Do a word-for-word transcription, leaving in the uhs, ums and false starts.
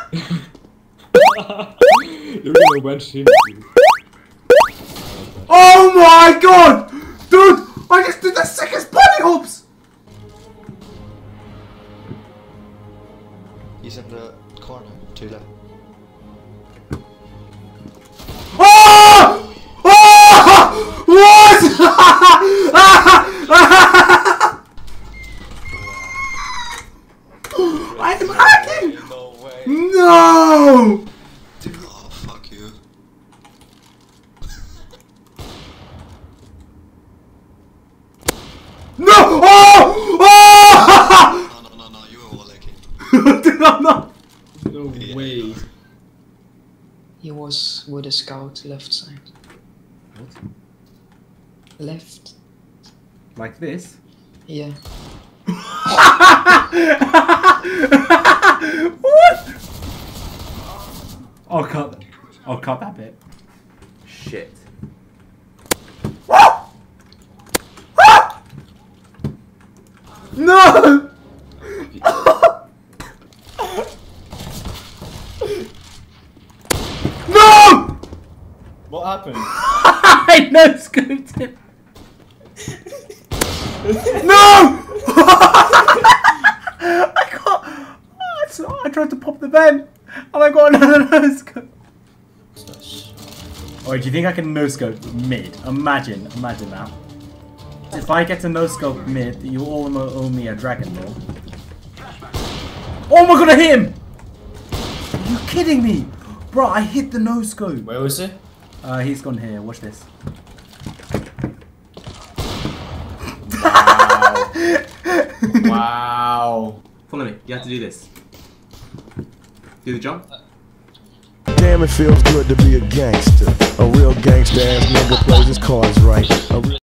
You're gonna wedge him. Oh my god! Dude! I just did the sickest bunny hops! He's in the corner, to left. Oh! Oh! What? I'm hacking! No way. No! Dude, oh, fuck you. No! Oh! Oh! No, no, no, no, you were lucky. Dude, I'm not. No Yeah. way. He was with a scout left side. What? Left. Like this? Yeah. What? I'll cut. I'll cut that bit. Shit. No! No! What happened? I no scoped him. No! I got. Oh, it's not, I tried to pop the vent and I got another no scope. Oh, do you think I can no scope mid? Imagine, imagine that. If I get to no scope mid, you all owe me a dragon ball. Oh my god, I hit him! Are you kidding me? Bro, I hit the no scope. Where was he? Uh, he's gone here. Watch this. Wow. Wow. Follow me. You have to do this. Do the jump. Damn, it feels good to be a gangster. A real gangster ass nigga plays his cards right. A real